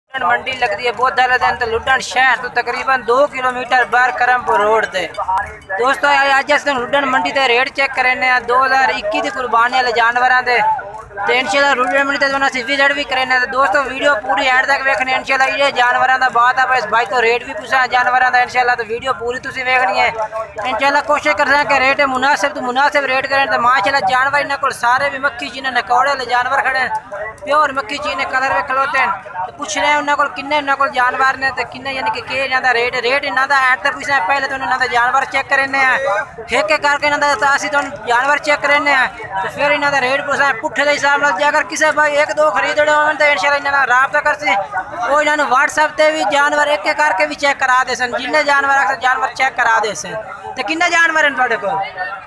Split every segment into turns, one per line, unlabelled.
मंडी लगती है बहुत दिन तो लुडन शहर तो तकरीबन 2 किलोमीटर बाहर करमपुर रोड से। दोस्तों अज अस लुडन मंडी के रेट चेक करें 2021 की कुर्बानी वाले जानवरों के तो इंशाल्लाह लुडन मंडी से विजिट भी करें। तो दोस्तों वीडियो पूरी एंड तक वेखनी इंशाल्लाह। ये जानवरों का बात है इस भाई तो रेट भी पूछा जानवरों का इंशाल्लाह। तो वीडियो पूरी तुम वेखनी है इंशाल्लाह। कोशिश कर रहे हैं कि रेट मुनासिब रेट करें। तो माशाल्लाह जानवर इन्होंने को सारे भी मक्खी चीने नकौड़े वाले जानवर खड़े प्योर मक्खी चीने कलर में खलोते हैं। तो पूछ रहे हैं उन्होंने किन्ने जानवर ने तो किन्ने यानी कि इन्हों रेट इन्हों का एंड तक पूछना। पहले तो इन्होंने जानवर चेक करें ठेके करके इन्होंने असं तो जानवर चेक करें तो फिर इन्हों का रेट पूछना पुट्ठे के हिसाब से। अगर किसी भाई 1-2 खरीदने हो तो इंशाल्लाह इन्होंने राबता कर सी वो इन्होंने व्हाट्सएप पर भी जानवर एक करके भी चेक करा दे सन। जिन्हें जानवर चेक करा दे सन। तो किन्ने जानवर हैं थोड़े को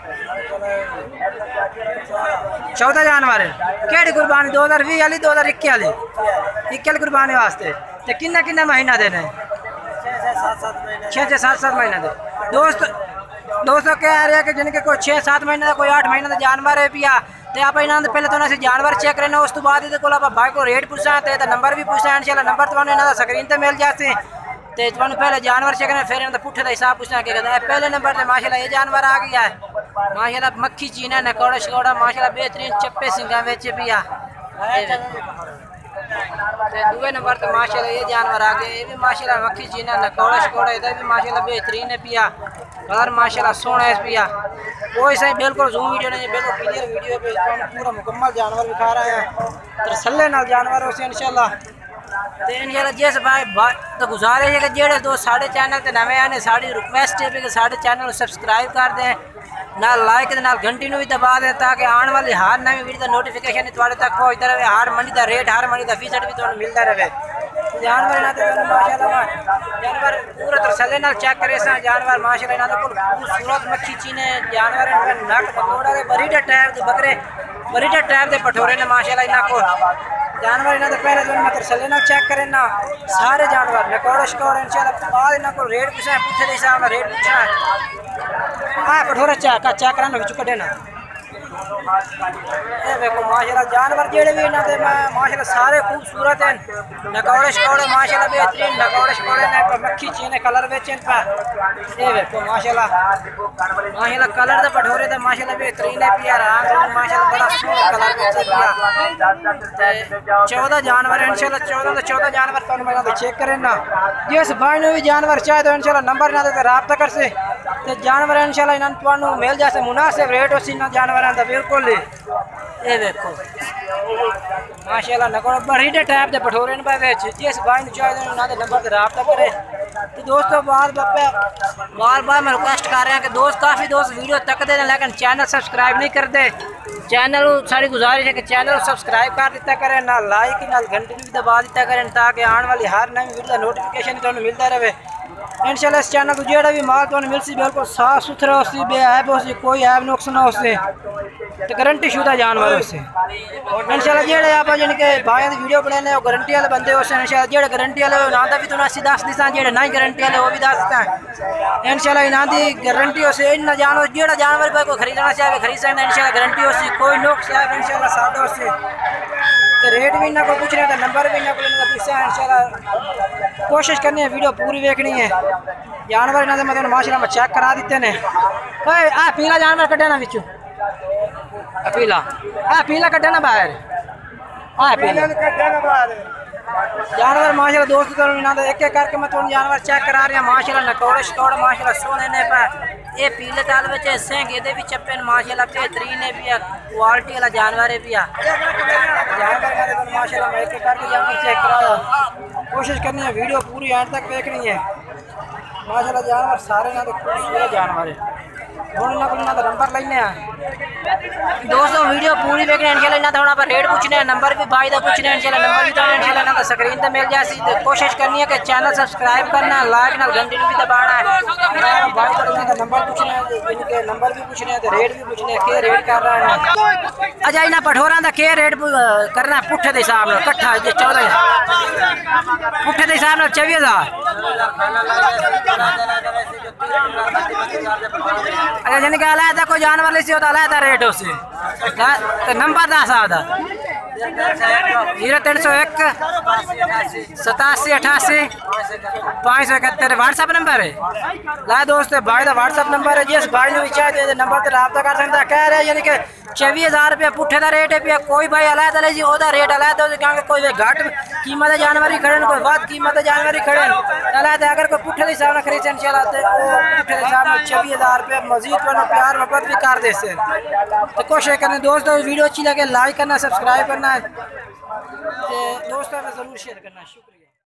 14 जानवर है। केड़ी कुर्बानी 2020 वाली 2021 वाली 21 कुर्बानी वास्ते। तो किन्ने महीना देने 6-7 महीने दे। दोस्तों कह रहे हैं कि जिनके कोई 6-7 महीने का कोई 8 महीने का जानवर है पिया तो आप इन्होंने पहले तो उन्हें जानवर चेक करना उस तो बाद को भाई को रेट पूछना तो नंबर भी पूछना इंशाल्लाह। नंबर तो इन्होंने स्क्रीन पर मिल जाते तो तुम पहले जानवर चेक करना फिर इन्होंने पुट्ठे का हिसाब पूछना क्या कहता है। पहले नंबर पर माशाल्लाह ये जानवर आ गया है माशाल्लाह मक्खी चीना नकौड़ा शकौड़ा माशाल्लाह बेहतरीन चप्पे सिंगा बेचे भी आ। दूसरे नंबर पर माशाल्लाह ये जानवर आ गए ये भी माशाल्लाह मक्खी चीना नकौड़ा शकौड़ा इधर भी माशाल्लाह बेहतरीन है पिया कलर माशाल्लाह सोना है पिया। कोई सही बिल्कुल जूम वीडियो नहीं बिल्कुल क्लियर वीडियो पे पूरा मुकम्मल जानवर दिखा रहे हैं तसल्ले नाल जानवर उसे इंशाल्लाह। तो इंशाल्लाह जिस भाई तो गुजारिश है कि जेड़े दोस्त साढ़े चैनल से नवे आने साड़ी रिक्वेस्ट है कि साढ़े चैनल को सब्सक्राइब कर दें ना लाइक ना घंटी भी दबा दें ताकि आने वाली हर नवी वीडियो का नोटिफिकेशन थोड़े तक पहुँचता रहे। हर मंडी का रेट हर मंडी का फीसद भी तुम्हें मिलता रहे। जानवर माशाल्लाह जानवर पूरा तसल्ले नाल चेक करे जानवर माशाल्लाह इन्होंने खूबसूरत मक्खी चीने जानवर नक पकौड़ा बरीडा टाइप के बकरे बरीडा टाइप के पठोरे ने माशाल्लाह इन्होंने को जानवर इन्होंने पहले तो तसल्ले नाल चेक करें ना सारे जानवर नकौड़े शकौड़े इंशाल्लाह। बाद इन्होंने को रेट पूछना पुट्ठे के हिसाब से रेट पूछना हाँ पठोरा चेक कराना बिचू कटे ना देखो माशाल्लाह जानवर जेड़े भी इन्होंने माशाल्लाह सारे खूबसूरत हैं नकौड़े शकौड़े माशाल्लाह बेहतरीन नकौड़े शकौड़े ने मक्खी चीने कलर बेचन पे ये देखो माशाल्लाह कलर तो पठोरे तो माशाल्लाह बेहतरीन है पिया रंग माशाल्लाह बड़ा सोहना कलर बेचे पिया। 14 जानवर है इंशाल्लाह 14 जानवर तो मैं चेक करें ना जिस भाई ने भी जानवर चाहे तो इंशाल्लाह नंबर ना दे राब्ता कर से तो जानवर इंशाल्लाह इन्होंने मिल जाए मुनासिब रेट उस जानवर बिल्कुल ये देखो माशाल्लाह नकोड़ बरीडे टाइप के पठोरे जिस भाई चाहे उन्होंने नंबर पर राब्ता करे। तो दोस्तों बार बार मैं रिक्वेस्ट कर रहा हूँ कि दोस्त काफ़ी दोस्त वीडियो तकते हैं लेकिन चैनल सब्सक्राइब नहीं करते। चैनल सारी गुजारिश है कि चैनल सब्सक्राइब कर दिता करें ना लाइक ना घंटी भी दबा दिता करें ताकि आने वाली हर नई वीडियो का नोटिफिकेशन तुम्हें मिलता रहे इंशाल्लाह। इस चैनल को जेड़ा भी माल तुम्हें मिलसी बिल्कुल साफ सुथरा उससे बेऐब उससे कोई ऐब नुक्स ना उससे तो गारंटी शुदा जानवर उससे इंशाल्लाह। जेड़े आप जिनके भाई की वीडियो बनाने गारंटी वाले बंदे उससे इंशाल्लाह जेड़े गारंटी वाले इन्हों का भी तुम्हें असं दस दिसा जेड़े नहीं गारंटी वाले वो भी दस दिता इंशाल्लाह। इन्हों की गारंटी उससे इन जानवर जेड़ा जानवर कोई खरीदना चाहे खरीद सकता इंशाल्लाह गारंटी उससे कोई नुक्स है इंशाल्लाह सादा उससे। तो रेट भी इन्होंने को पूछ रहे हैं नंबर भी इन्होंने को पूछा है इंशाल्लाह। कोशिश करनी है वीडियो पूरी देखनी है जानवर इन्होंने मतलब माशाल्लाह चेक करा देते हैं। आ पीला जानवर कटे ना बिचू पीला कटे ना बाहर जानवर माशाल्लाह दोस्तों तो इन्होंने एक करके मैं तुम जानवर चेक करा रही हूँ माशाल्लाह नकौड़े शकौड़े माशाल्लाह सोने ने पे ये पीले ताल बच्चे सेंग ये भी चप्पे माशाल्लाह बेहतरीन है भी क्वालिटी वाला जानवर है भी जानवर माशाल्लाह मैं एक करके जानवर चेक करा कोशिश करनी है वीडियो पूरी एंड तक देखनी है माशाल्लाह। जानवर सारे खूबसूरत जानवर है नंबर लेने दोस्तों वीडियो पूरी देखने इंशाल्लाह इन्होंने थोड़ा पर रेट पूछने नंबर भी भाई का पूछने इंशाल्लाह नंबर भी तो इंशाल्लाह इन्होंने स्क्रीन पर मिल जाए। तो कोशिश करनी है कि चैनल सब्सक्राइब करना लाइक ना घंटी भी दबाना है भाई का नंबर पूछना है इनके नंबर भी पूछने तो रेट भी पूछने क्या रेट कर रहा है। अच्छा इन्हें पठोरा का क्या रेट करना पुट्ठे के हिसाब से कट्ठा 14 पुट्ठे के हिसाब से 24,000 अच्छा यानी कि अलहदा कोई जानवर ले से होता अलहदा रेट उससे तो नंबर 10 आता 0301 8788 व्हाट्सएप नंबर है। ला दोस्त भाई का व्हाट्सएप नंबर है, जिस भाई ने भी चाहे नंबर से रब्ता कर सकता। कह रहे यानी कि 24,000 रुपया पुट्ठे का रेट है पे, कोई भाई अलग अलग जी ओदा रेट अलग हो, क्योंकि कोई घट कीमत जानवर ही खड़े कोई वध कीमत जानवर ही खड़े अलग। अगर कोई पुट्ठे के हिसाब से खरीद इंशाल्लाह तो पुट्ठे के हिसाब में 24,000 रुपया मजीद प्यार मोहब्बत भी कर दे से। तो कोशिश करना दोस्तों, वीडियो अच्छी लगे लाइक करना, सब्सक्राइब करना, दोस्तों में ज़रूर शेयर करना। शुक्रिया।